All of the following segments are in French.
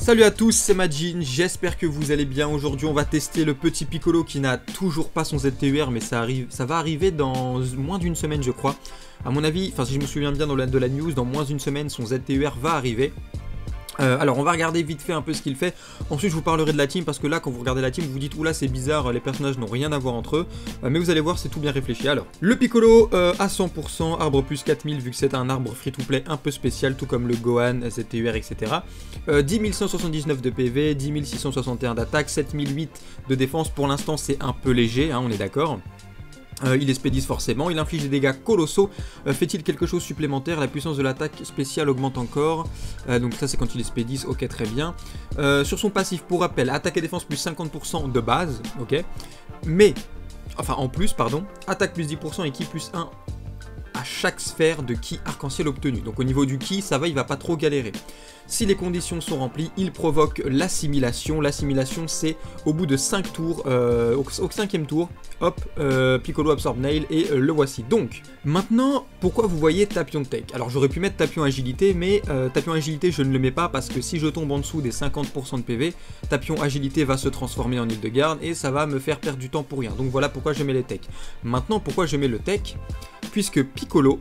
Salut à tous, c'est Majin, j'espère que vous allez bien. Aujourd'hui on va tester le petit Piccolo qui n'a toujours pas son ZTUR, mais ça va arriver dans moins d'une semaine je crois. À mon avis, enfin si je me souviens bien de la news, dans moins d'une semaine son ZTUR va arriver. Alors on va regarder vite fait un peu ce qu'il fait. Ensuite je vous parlerai de la team parce que là quand vous regardez la team vous vous dites oula c'est bizarre, les personnages n'ont rien à voir entre eux, mais vous allez voir c'est tout bien réfléchi. Alors le Piccolo à 100%, arbre plus 4000 vu que c'est un arbre free to play un peu spécial tout comme le Gohan, ZTUR etc. 10 179 de PV, 10 661 d'attaque, 7008 de défense. Pour l'instant c'est un peu léger hein, on est d'accord. Il expédie forcément, il inflige des dégâts colossaux. Fait-il quelque chose supplémentaire? La puissance de l'attaque spéciale augmente encore. Donc ça c'est quand il expédie, ok très bien. Sur son passif, pour rappel, attaque et défense plus 50% de base, ok. Mais, enfin en plus, pardon, attaque plus 10% et ki plus 1 à chaque sphère de ki arc-en-ciel obtenu. Donc au niveau du ki, ça va, il va pas trop galérer. Si les conditions sont remplies, il provoque l'assimilation. L'assimilation, c'est au bout de 5 tours, au 5e tour, hop, Piccolo absorbe Nail et le voici. Donc, maintenant, pourquoi vous voyez Tapion Tech? Alors j'aurais pu mettre Tapion Agilité, mais Tapion Agilité, je ne le mets pas parce que si je tombe en dessous des 50% de PV, Tapion Agilité va se transformer en île de garde et ça va me faire perdre du temps pour rien. Donc voilà pourquoi je mets les Tech. Maintenant, pourquoi je mets le Tech? Puisque Piccolo,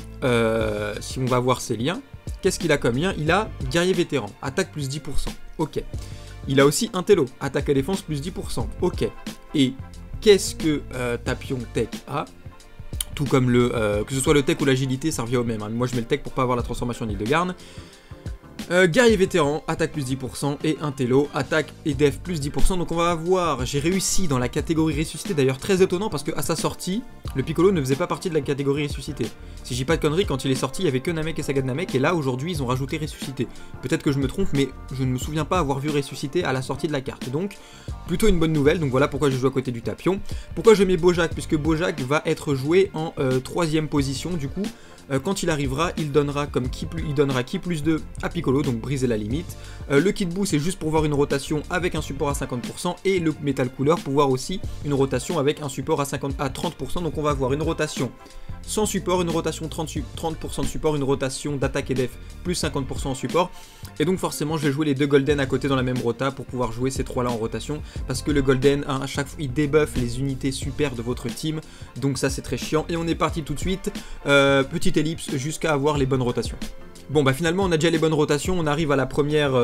si on va voir ses liens, qu'est-ce qu'il a comme lien? Il a guerrier vétéran, attaque plus 10%, ok. Il a aussi Intello, attaque et défense plus 10%, ok. Et qu'est-ce que Tapion Tech a? Tout comme le, que ce soit le Tech ou l'agilité, ça revient au même. Hein. Moi je mets le Tech pour pas avoir la transformation en île de garde. Guerrier vétéran, attaque plus 10% et Intello, attaque et def plus 10%. Donc on va voir, j'ai réussi dans la catégorie ressuscité, d'ailleurs très étonnant parce qu'à sa sortie, le Piccolo ne faisait pas partie de la catégorie ressuscité. Si je dis pas de conneries, quand il est sorti, il y avait que Namek et Saga de Namek et là aujourd'hui ils ont rajouté ressuscité. Peut-être que je me trompe mais je ne me souviens pas avoir vu ressuscité à la sortie de la carte. Donc plutôt une bonne nouvelle, donc voilà pourquoi je joue à côté du Tapion. Pourquoi je mets Bojack? Puisque Bojack va être joué en 3ème position du coup. Quand il arrivera, il donnera ki plus 2 à Piccolo, donc briser la limite. Le Kit Boo c'est juste pour voir une rotation avec un support à 50% et le Metal Cooler pour voir aussi une rotation avec un support à 30%. Donc on va avoir une rotation sans support, une rotation 30% de support, une rotation d'attaque et def plus 50% en support. Et donc forcément je vais jouer les deux Golden à côté dans la même rota pour pouvoir jouer ces trois là en rotation. Parce que le Golden, hein, à chaque fois il débuffe les unités super de votre team. Donc ça c'est très chiant. Et on est parti tout de suite. Petite ellipse jusqu'à avoir les bonnes rotations. Bon bah finalement on a déjà les bonnes rotations, on arrive à la première,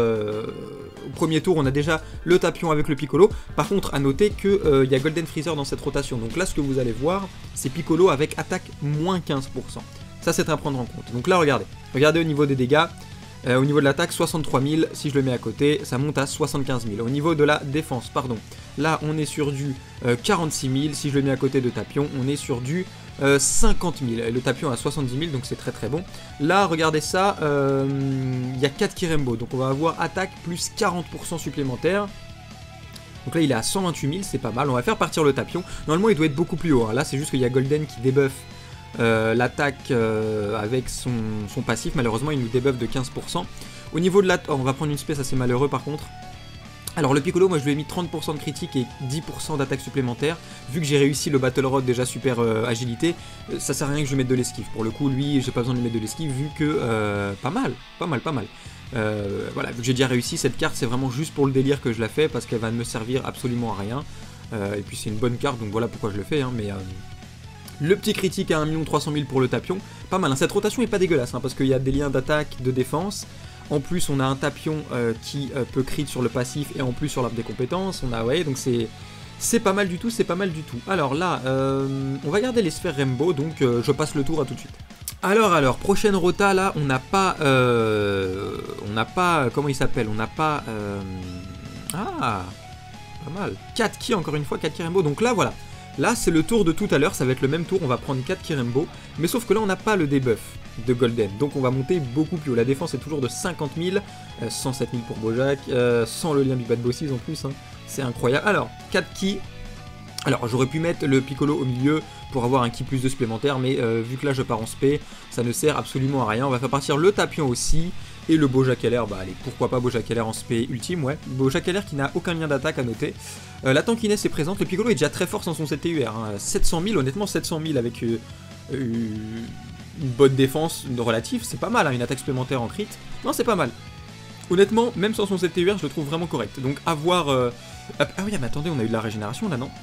au premier tour on a déjà le Tapion avec le Piccolo. Par contre à noter que y a Golden Freezer dans cette rotation, donc là ce que vous allez voir c'est Piccolo avec attaque moins 15%. Ça c'est à prendre en compte. Donc là regardez au niveau des dégâts, au niveau de l'attaque 63 000, si je le mets à côté ça monte à 75 000. Au niveau de la défense, pardon, là on est sur du 46 000, si je le mets à côté de Tapion on est sur du 50 000, le Tapion à 70 000 donc c'est très très bon. Là regardez ça, il y a 4 Kirembo, donc on va avoir attaque plus 40% supplémentaire. Donc là il est à 128 000, c'est pas mal, on va faire partir le Tapion. Normalement il doit être beaucoup plus haut, hein. Là c'est juste qu'il y a Golden qui débuffe l'attaque avec son passif, malheureusement il nous débuffe de 15%. Au niveau de l'attaque, on va prendre une space assez malheureux par contre. Alors le Piccolo, moi je lui ai mis 30% de critique et 10% d'attaque supplémentaire. Vu que j'ai réussi le Battle Rod déjà super agilité, ça sert à rien que je lui mette de l'esquive. Pour le coup, lui, j'ai pas besoin de lui mettre de l'esquive vu que pas mal. Voilà, vu que j'ai déjà réussi, cette carte c'est vraiment juste pour le délire que je la fais parce qu'elle va ne me servir absolument à rien. Et puis c'est une bonne carte, donc voilà pourquoi je le fais. Hein, mais le petit critique à 1 300 000 pour le Tapion, pas mal. Hein, cette rotation est pas dégueulasse hein, parce qu'il y a des liens d'attaque, de défense. En plus, on a un Tapion qui peut crit sur le passif et en plus sur l'arbre des compétences. On a, ouais, donc c'est pas mal du tout, c'est pas mal du tout. Alors là, on va garder les sphères Rainbow, donc je passe le tour à tout de suite. Alors, prochaine rota, là, on n'a pas, comment il s'appelle? On n'a pas, pas mal. 4 ki, encore une fois, 4 ki Rainbow, donc là, voilà. Là, c'est le tour de tout à l'heure, ça va être le même tour, on va prendre 4 Kirembo, mais sauf que là, on n'a pas le debuff de Golden, donc on va monter beaucoup plus haut. La défense est toujours de 50 000, 107 000 pour Bojack, sans le lien Big Bad Bosses en plus, hein. C'est incroyable. Alors, 4 ki, alors j'aurais pu mettre le Piccolo au milieu pour avoir un ki plus 2 supplémentaire, mais vu que là je pars en spé, ça ne sert absolument à rien. On va faire partir le Tapion aussi, et le Bojack LR, bah allez, pourquoi pas Bojack LR en spé ultime, ouais. Bojack LR qui n'a aucun lien d'attaque à noter. La tankiness est présente, le Piccolo est déjà très fort sans son ZTUR, hein. 700 000, honnêtement 700 000 avec une bonne défense relative, c'est pas mal, hein, une attaque supplémentaire en crit. Non, c'est pas mal. Honnêtement, même sans son ZTUR, je le trouve vraiment correct. Donc à voir... Ah oui, mais attendez, on a eu de la régénération là, non?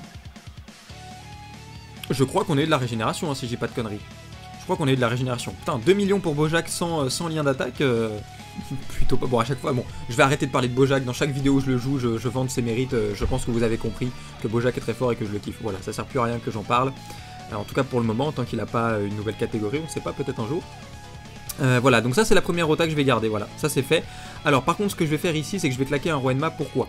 Je crois qu'on a eu de la régénération, hein, si j'ai pas de conneries. Je crois qu'on a eu de la régénération. Putain, 2 millions pour Bojack sans lien d'attaque. Plutôt pas... Bon, à chaque fois, bon, je vais arrêter de parler de Bojack. Dans chaque vidéo où je le joue, je vante ses mérites. Je pense que vous avez compris que Bojack est très fort et que je le kiffe. Voilà, ça sert plus à rien que j'en parle. En tout cas pour le moment, tant qu'il n'a pas une nouvelle catégorie, on sait pas, peut-être un jour. Voilà, donc ça c'est la première rota que je vais garder, voilà, ça c'est fait. Alors par contre ce que je vais faire ici, c'est que je vais claquer un Roenma, pourquoi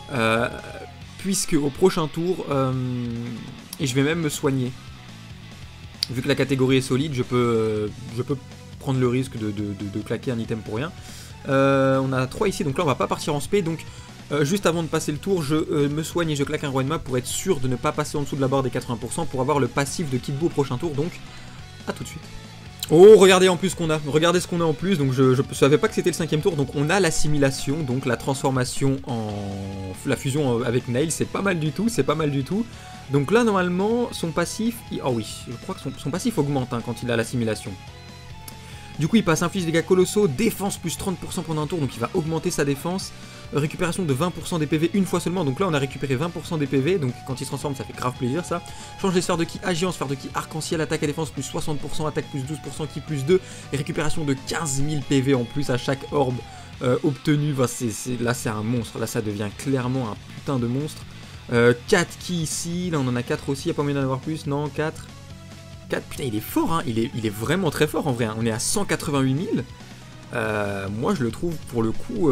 puisque au prochain tour, et je vais même me soigner. Vu que la catégorie est solide, je peux prendre le risque de claquer un item pour rien. On a 3 ici, donc là on va pas partir en spé, donc juste avant de passer le tour, je me soigne et je claque un Roenma pour être sûr de ne pas passer en dessous de la barre des 80% pour avoir le passif de Kid Buu au prochain tour, donc à tout de suite. Oh, regardez en plus ce qu'on a, regardez ce qu'on a en plus, donc je savais pas que c'était le 5ème tour, donc on a l'assimilation, donc la transformation en... la fusion avec Nail, c'est pas mal du tout, c'est pas mal du tout. Donc là normalement, son passif, oh oui, je crois que son passif augmente hein, quand il a l'assimilation. Du coup il passe inflige dégâts colossaux, défense plus 30% pendant un tour, donc il va augmenter sa défense. Récupération de 20% des PV une fois seulement, donc là on a récupéré 20% des PV, donc quand il se transforme ça fait grave plaisir ça. Change les sphères de ki agi en sphère de ki arc-en-ciel, attaque et défense plus 60%, attaque plus 12%, ki plus 2, et récupération de 15 000 PV en plus à chaque orbe obtenu. Bah, là c'est un monstre, là ça devient clairement un putain de monstre. 4 ki ici, là on en a 4 aussi, y'a pas moyen d'en avoir plus, non 4. Putain il est fort hein, il est vraiment très fort en vrai, hein. On est à 188 000. Moi je le trouve pour le coup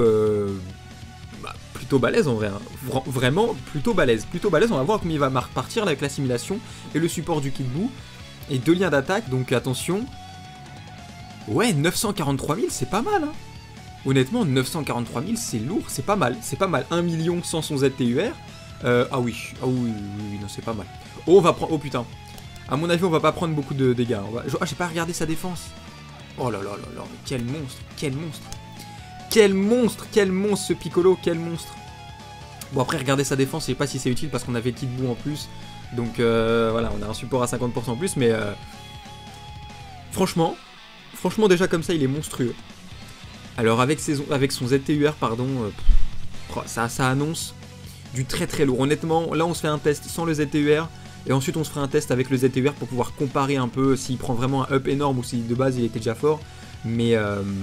plutôt balèze en vrai, hein. Vraiment plutôt balèze, on va voir comment il va repartir avec l'assimilation et le support du Kid Buu. Et 2 liens d'attaque, donc attention. Ouais 943 000 c'est pas mal hein. Honnêtement 943 000 c'est lourd, c'est pas mal, 1 million sans son ZTUR. Ah oui, non c'est pas mal. Oh on va prendre, oh putain. A mon avis, on va pas prendre beaucoup de dégâts. Ah, j'ai pas regardé sa défense. Oh là là là là, mais quel monstre, quel monstre. Quel monstre, ce Piccolo, quel monstre. Bon, après, regardez sa défense, je sais pas si c'est utile parce qu'on avait Kid Buu en plus. Donc voilà, on a un support à 50% en plus, mais franchement, déjà comme ça, il est monstrueux. Alors, avec son ZTUR, pardon, ça annonce du très très lourd. Honnêtement, là, on se fait un test sans le ZTUR. Et ensuite on se fera un test avec le ZTUR pour pouvoir comparer un peu s'il prend vraiment un up énorme ou si de base il était déjà fort. Mais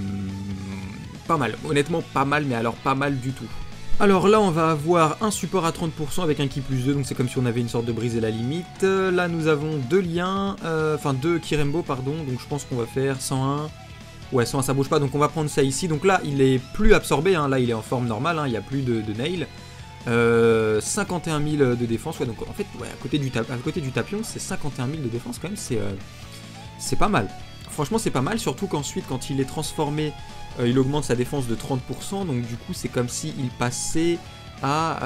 pas mal, honnêtement pas mal, mais alors pas mal du tout. Alors là on va avoir un support à 30% avec un ki plus 2, donc c'est comme si on avait une sorte de briser la limite. Là nous avons 2 liens, enfin 2 Kirembo pardon, donc je pense qu'on va faire 101. Ouais 101 ça bouge pas, donc on va prendre ça ici. Donc là il est plus absorbé, hein. Là il est en forme normale, hein. Il n'y a plus de nail. 51 000 de défense, ouais, donc en fait, ouais, à côté du tapion, c'est 51 000 de défense quand même, c'est pas mal. Franchement, c'est pas mal, surtout qu'ensuite, quand il est transformé, il augmente sa défense de 30%, donc du coup, c'est comme s'il passait à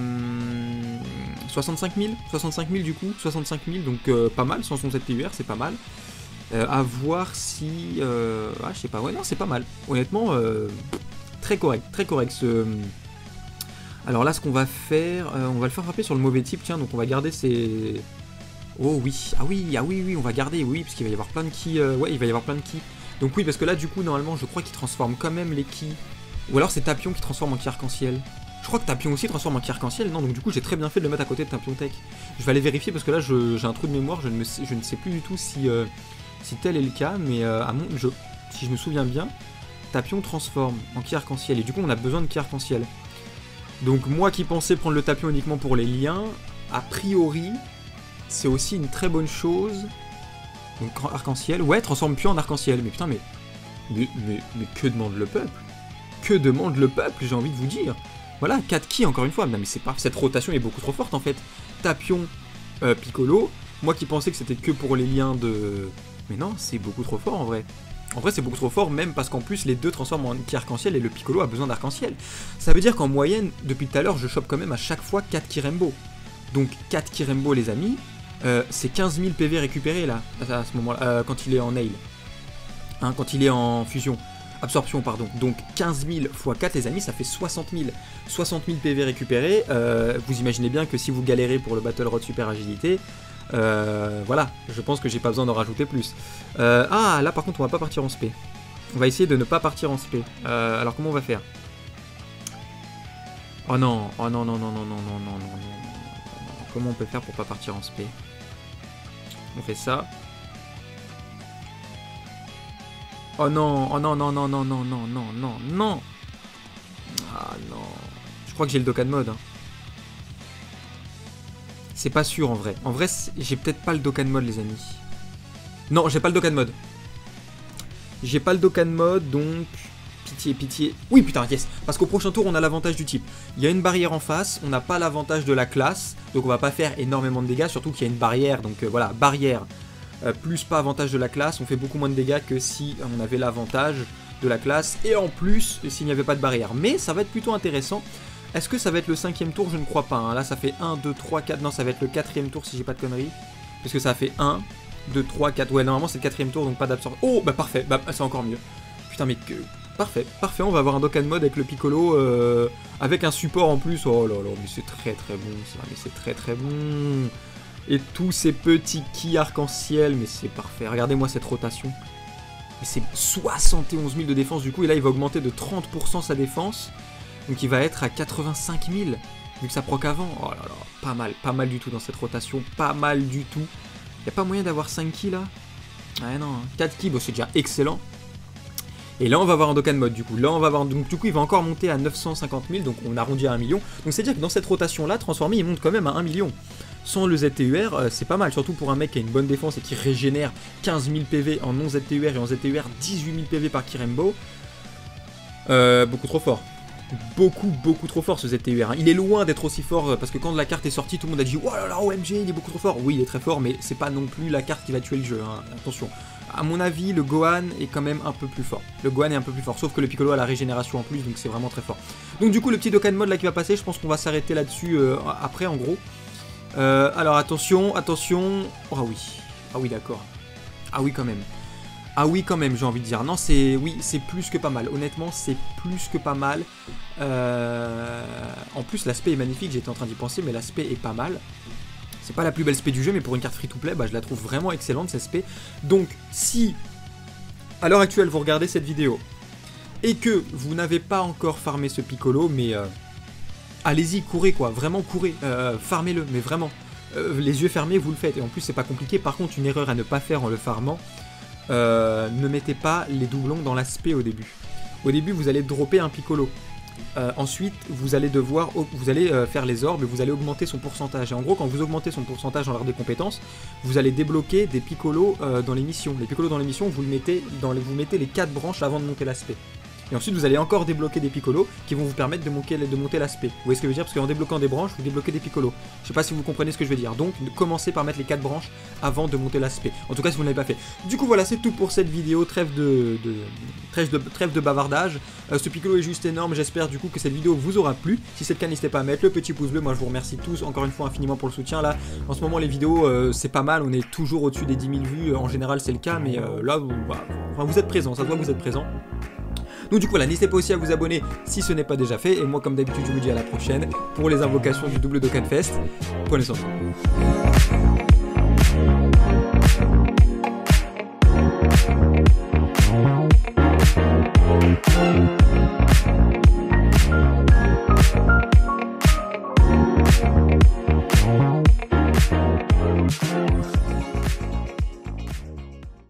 65 000 du coup, 65 000, donc pas mal, sans son ZTUR, c'est pas mal. À voir si... ah, je sais pas, ouais, non, c'est pas mal. Honnêtement, très correct ce... Alors là, ce qu'on va faire, on va le faire frapper sur le mauvais type, tiens, donc on va garder ses... Oh oui, ah oui, on va garder, oui, parce qu'il va y avoir plein de ki, ouais, il va y avoir plein de ki. Donc oui, parce que là, du coup, normalement, je crois qu'il transforme quand même les ki. Ou alors c'est Tapion qui transforme en ki arc-en-ciel. Je crois que Tapion aussi transforme en ki arc-en-ciel, non, donc du coup, j'ai très bien fait de le mettre à côté de Tapion Tech. Je vais aller vérifier, parce que là, j'ai un trou de mémoire, je ne sais plus du tout si tel est le cas, mais si je me souviens bien, Tapion transforme en ki arc-en-ciel, et du coup, on a besoin de ki arc-en-ciel. Donc moi qui pensais prendre le tapion uniquement pour les liens, a priori, c'est aussi une très bonne chose. Donc arc-en-ciel, ouais, transforme Pion en arc-en-ciel. Mais putain, mais que demande le peuple? Que demande le peuple, j'ai envie de vous dire. Voilà, 4 ki encore une fois. Non mais c'est pas, cette rotation est beaucoup trop forte en fait. Tapion, Piccolo, moi qui pensais que c'était que pour les liens de... Mais non, c'est beaucoup trop fort en vrai. En vrai, c'est beaucoup trop fort, même parce qu'en plus, les deux transforment en ki arc-en-ciel et le Piccolo a besoin d'arc-en-ciel. Ça veut dire qu'en moyenne, depuis tout à l'heure, je chope quand même à chaque fois 4 Kirembo. Donc 4 Kirembo, les amis, c'est 15 000 PV récupérés là, à ce moment-là, quand il est en nail. Hein, quand il est en fusion. Absorption, pardon. Donc 15 000 x 4, les amis, ça fait 60 000. 60 000 PV récupérés. Vous imaginez bien que si vous galérez pour le Battle Rod Super Agilité, voilà, je pense que j'ai pas besoin d'en rajouter plus. Ah, là par contre on va pas partir en spé. On va essayer de ne pas partir en spé. Alors comment on va faire? Oh non, oh non, non, non, non, non, non, non, non, non, non. Comment on peut faire pour pas partir en spé? On fait ça. Oh non, oh non, non, non, non, non, non, non, non, non. Ah non. Je crois que j'ai le Dokkan mode. Hein. C'est pas sûr en vrai. En vrai, j'ai peut-être pas le Dokkan mode, les amis. Non, j'ai pas le Dokkan mode. J'ai pas le Dokkan mode, donc... Pitié, pitié. Oui, putain, yes. Parce qu'au prochain tour, on a l'avantage du type. Il y a une barrière en face, on n'a pas l'avantage de la classe. Donc on va pas faire énormément de dégâts, surtout qu'il y a une barrière. Donc voilà, barrière plus pas avantage de la classe. On fait beaucoup moins de dégâts que si on avait l'avantage de la classe. Et en plus, s'il n'y avait pas de barrière. Mais ça va être plutôt intéressant. Est-ce que ça va être le 5e tour? Je ne crois pas. Hein. Là, ça fait 1, 2, 3, 4. Non, ça va être le 4e tour si j'ai pas de conneries. Parce que ça fait 1, 2, 3, 4. Ouais, normalement, c'est le 4e tour, donc pas d'absorption. Oh, bah parfait. Bah, c'est encore mieux. Putain, mais que... Parfait, parfait, on va avoir un Dokkan mode avec le Piccolo, avec un support en plus. Oh là là, mais c'est très très bon ça, mais c'est très très bon. Et tous ces petits ki arc-en-ciel, mais c'est parfait. Regardez-moi cette rotation. Mais c'est 71 000 de défense du coup, et là il va augmenter de 30% sa défense. Donc il va être à 85 000, vu que ça proc avant. Oh là là, pas mal du tout dans cette rotation, pas mal du tout. Y a pas moyen d'avoir 5 ki là? Ouais non, 4 ki, bon c'est déjà excellent. Et là on va avoir un Dokkan mode du coup, là on va avoir, donc du coup il va encore monter à 950 000, donc on arrondit à 1 million. Donc c'est à dire que dans cette rotation là, transformé il monte quand même à 1 million. Sans le ZTUR, c'est pas mal, surtout pour un mec qui a une bonne défense et qui régénère 15 000 PV en non ZTUR et en ZTUR 18 000 PV par Kirembo. Beaucoup trop fort. Beaucoup trop fort ce ZTUR. Hein. Il est loin d'être aussi fort parce que quand la carte est sortie, tout le monde a dit oh là là, OMG, il est beaucoup trop fort. Oui, il est très fort, mais c'est pas non plus la carte qui va tuer le jeu. Hein. Attention. À mon avis, le Gohan est quand même un peu plus fort. Le Gohan est un peu plus fort, sauf que le Piccolo a la régénération en plus, donc c'est vraiment très fort. Donc du coup, le petit Dokkan mode là qui va passer, je pense qu'on va s'arrêter là-dessus après en gros. Alors attention, attention. Oh oui. Ah oui, d'accord. Ah oui, quand même. Ah oui, quand même, j'ai envie de dire. Non, c'est... Oui, c'est plus que pas mal. Honnêtement, c'est plus que pas mal. En plus, l'aspect est magnifique. J'étais en train d'y penser, mais l'aspect est pas mal. C'est pas la plus belle spé du jeu, mais pour une carte free-to-play, bah, je la trouve vraiment excellente, cette spé. Donc, si, à l'heure actuelle, vous regardez cette vidéo, et que vous n'avez pas encore farmé ce Piccolo, mais... allez-y, courez, quoi. Vraiment, courez. Farmez-le, mais vraiment. Les yeux fermés, vous le faites. Et en plus, c'est pas compliqué. Par contre, une erreur à ne pas faire en le farmant... ne mettez pas les doublons dans l'aspect au début. Au début, vous allez dropper un Piccolo. Ensuite, vous allez devoir, faire les orbes et vous allez augmenter son pourcentage. Et en gros, quand vous augmentez son pourcentage dans l'art des compétences, vous allez débloquer des Piccolos dans les missions. Les Piccolos dans les missions, vous mettez les 4 branches avant de monter l'aspect. Et ensuite, vous allez encore débloquer des Piccolos qui vont vous permettre de monter l'aspect. Vous voyez ce que je veux dire? Parce qu'en débloquant des branches, vous débloquez des Piccolos. Je sais pas si vous comprenez ce que je veux dire. Donc, commencez par mettre les 4 branches avant de monter l'aspect. En tout cas, si vous ne l'avez pas fait. Du coup, voilà, c'est tout pour cette vidéo. Trêve de bavardage. Ce Piccolo est juste énorme. J'espère du coup que cette vidéo vous aura plu. Si c'est le cas, n'hésitez pas à mettre le petit pouce bleu. Moi, je vous remercie tous encore une fois infiniment pour le soutien. Là, en ce moment, les vidéos, c'est pas mal. On est toujours au-dessus des 10 000 vues. En général, c'est le cas. Mais là, vous êtes présents. Ça se voit que vous êtes présents. Donc du coup voilà, n'hésitez pas aussi à vous abonner si ce n'est pas déjà fait. Et moi comme d'habitude je vous dis à la prochaine pour les invocations du double Dokkan Fest. Prenez soin de vous.